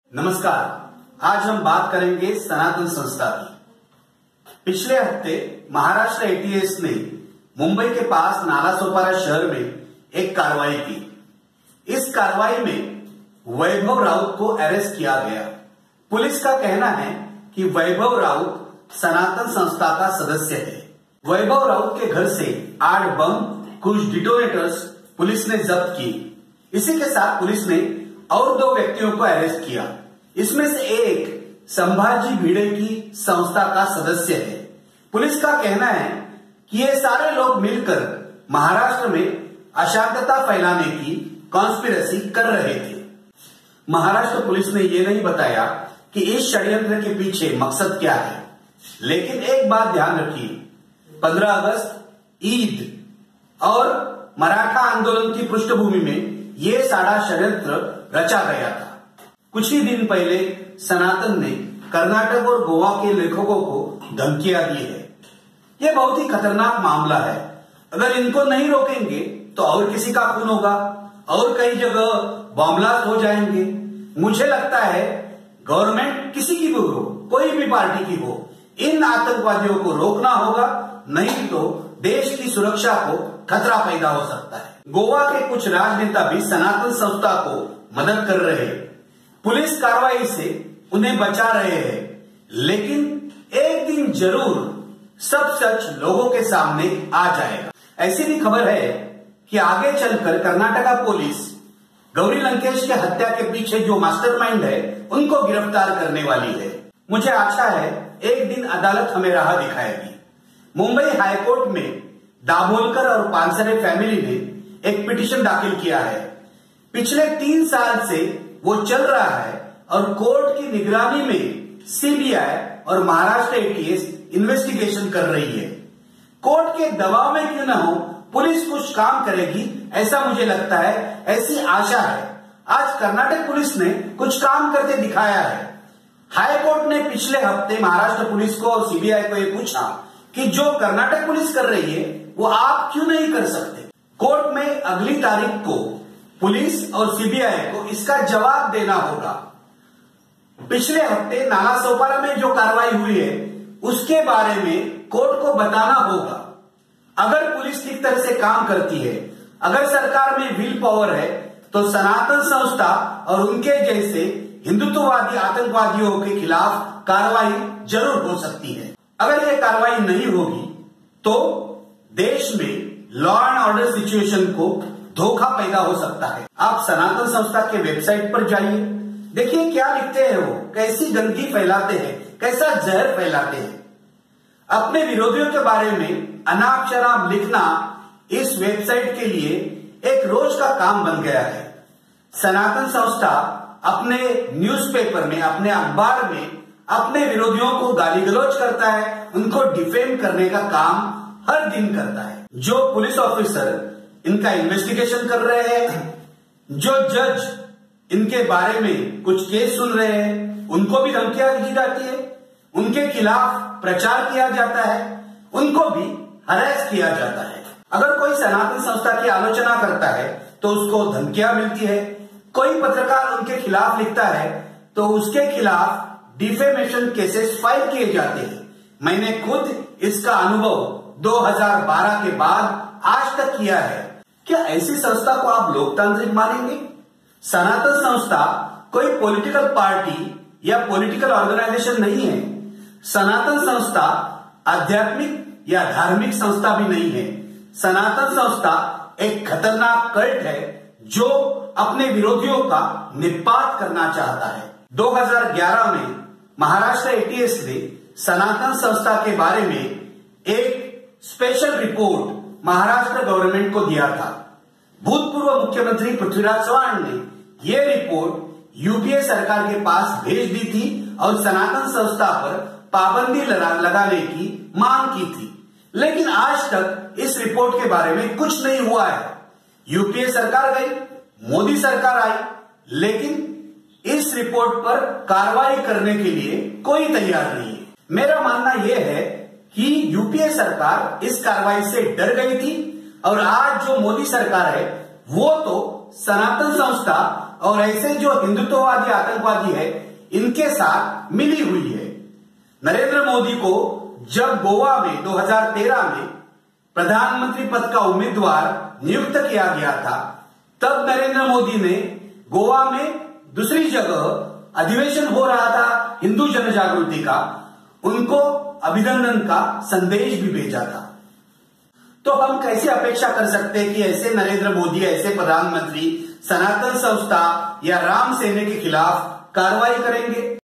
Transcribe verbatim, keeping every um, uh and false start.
नमस्कार। आज हम बात करेंगे सनातन संस्था की। पिछले हफ्ते महाराष्ट्र एटीएस ने मुंबई के पास नालासोपारा शहर में एक कार्रवाई की। इस कार्रवाई में वैभव राउत को अरेस्ट किया गया। पुलिस का कहना है कि वैभव राउत सनातन संस्था का सदस्य है। वैभव राउत के घर से आठ बम, कुछ डिटोनेटर्स पुलिस ने जब्त की। इसी के साथ पुलिस ने और दो व्यक्तियों को अरेस्ट किया। इसमें से एक संभाजी भिड़े की संस्था का सदस्य है। पुलिस का कहना है कि ये सारे लोग मिलकर महाराष्ट्र में अशांतता फैलाने की कॉन्स्पिरेसी कर रहे थे। महाराष्ट्र पुलिस ने ये नहीं बताया कि इस षड्यंत्र के पीछे मकसद क्या है, लेकिन एक बात ध्यान रखिए, पंद्रह अगस्त, ईद और मराठा आंदोलन की पृष्ठभूमि में ये सारा षड्यंत्र रचा गया था। कुछ ही दिन पहले सनातन ने कर्नाटक और गोवा के लेखकों को धमकियां दी है। यह बहुत ही खतरनाक मामला है। अगर इनको नहीं रोकेंगे तो और किसी का खून होगा और कई जगह बम ब्लास्ट हो जाएंगे। मुझे लगता है गवर्नमेंट किसी की भी हो, कोई भी पार्टी की हो, इन आतंकवादियों को रोकना होगा, नहीं तो देश की सुरक्षा को खतरा पैदा हो सकता है। गोवा के कुछ राजनेता भी सनातन संस्था को मदद कर रहे हैं। पुलिस कार्रवाई से उन्हें बचा रहे हैं, लेकिन एक दिन जरूर सब सच लोगों के सामने आ जाएगा। ऐसी भी खबर है कि आगे चलकर कर्नाटका पुलिस गौरी लंकेश के हत्या के पीछे जो मास्टरमाइंड है उनको गिरफ्तार करने वाली है। मुझे आशा है एक दिन अदालत हमें राह दिखाएगी। मुंबई हाईकोर्ट में दाभोलकर और पानसरे फैमिली ने एक पिटीशन दाखिल किया है। पिछले तीन साल से वो चल रहा है और कोर्ट की निगरानी में सीबीआई और महाराष्ट्र एटीएस इन्वेस्टिगेशन कर रही है। कोर्ट के दबाव में क्यों न हो, पुलिस कुछ काम करेगी, ऐसा मुझे लगता है, ऐसी आशा है। आज कर्नाटक पुलिस ने कुछ काम करके दिखाया है। हाई कोर्ट ने पिछले हफ्ते महाराष्ट्र पुलिस को और सीबीआई को ये पूछा कि जो कर्नाटक पुलिस कर रही है वो आप क्यों नहीं कर सकते। कोर्ट में अगली तारीख को पुलिस और सीबीआई को इसका जवाब देना होगा। पिछले हफ्ते नालासोपारा में जो कार्रवाई हुई है उसके बारे में कोर्ट को बताना होगा। अगर पुलिस ठीक तरह से काम करती है, अगर सरकार में विल पावर है, तो सनातन संस्था और उनके जैसे हिंदुत्ववादी आतंकवादियों के खिलाफ कार्रवाई जरूर हो सकती है। अगर यह कार्रवाई नहीं होगी तो देश में लॉ एंड ऑर्डर सिचुएशन को धोखा पैदा हो सकता है। आप सनातन संस्था के वेबसाइट पर जाइए, देखिए क्या लिखते हैं वो, कैसी गंदगी फैलाते हैं, कैसा जहर फैलाते हैं। अपने विरोधियों के बारे में अनाप शनाप लिखना इस वेबसाइट के लिए एक रोज का काम बन गया है। सनातन संस्था अपने न्यूज़पेपर में, अपने अखबार में अपने विरोधियों को गाली गलौज करता है, उनको डिफेम करने का काम हर दिन करता है। जो पुलिस ऑफिसर इनका इन्वेस्टिगेशन कर रहे हैं, जो जज इनके बारे में कुछ केस सुन रहे हैं, उनको भी धमकियां दी जाती है, उनके खिलाफ प्रचार किया जाता है, उनको भी हरास किया जाता है। अगर कोई सनातन संस्था की आलोचना करता है तो उसको धमकियां मिलती है। कोई पत्रकार उनके खिलाफ लिखता है तो उसके खिलाफ डिफेमेशन केसेस फाइल किए जाते हैं। मैंने खुद इसका अनुभव दो हज़ार बारह के बाद आज तक किया है। क्या ऐसी संस्था को आप लोकतांत्रिक मानेंगे? सनातन संस्था कोई पॉलिटिकल पार्टी या पॉलिटिकल ऑर्गेनाइजेशन नहीं है। सनातन संस्था आध्यात्मिक या धार्मिक संस्था भी नहीं है। सनातन संस्था एक खतरनाक कल्ट है जो अपने विरोधियों का निपात करना चाहता है। दो हज़ार ग्यारह में महाराष्ट्र एटीएस ने सनातन संस्था के बारे में एक स्पेशल रिपोर्ट महाराष्ट्र गवर्नमेंट को दिया था। भूतपूर्व मुख्यमंत्री पृथ्वीराज चव्हाण ने यह रिपोर्ट यूपीए सरकार के पास भेज दी थी और सनातन संस्था पर पाबंदी लगाने की मांग की थी, लेकिन आज तक इस रिपोर्ट के बारे में कुछ नहीं हुआ है। यूपीए सरकार गई, मोदी सरकार आई, लेकिन इस रिपोर्ट पर कार्रवाई करने के लिए कोई तैयार नहीं है। मेरा मानना यह है कि यूपीए सरकार इस कार्रवाई से डर गई थी और आज जो मोदी सरकार है वो तो सनातन संस्था और ऐसे जो हिंदुत्ववादी आतंकवादी है इनके साथ मिली हुई है। नरेंद्र मोदी को जब गोवा में दो हज़ार तेरह में प्रधानमंत्री पद का उम्मीदवार नियुक्त किया गया था, तब नरेंद्र मोदी ने गोवा में दूसरी जगह अधिवेशन हो रहा था हिंदू जनजागृति का, उनको अभिनंदन का संदेश भी भेजा था। तो हम कैसे अपेक्षा कर सकते हैं कि ऐसे नरेंद्र मोदी, ऐसे प्रधानमंत्री सनातन संस्था या राम सेना के खिलाफ कार्रवाई करेंगे?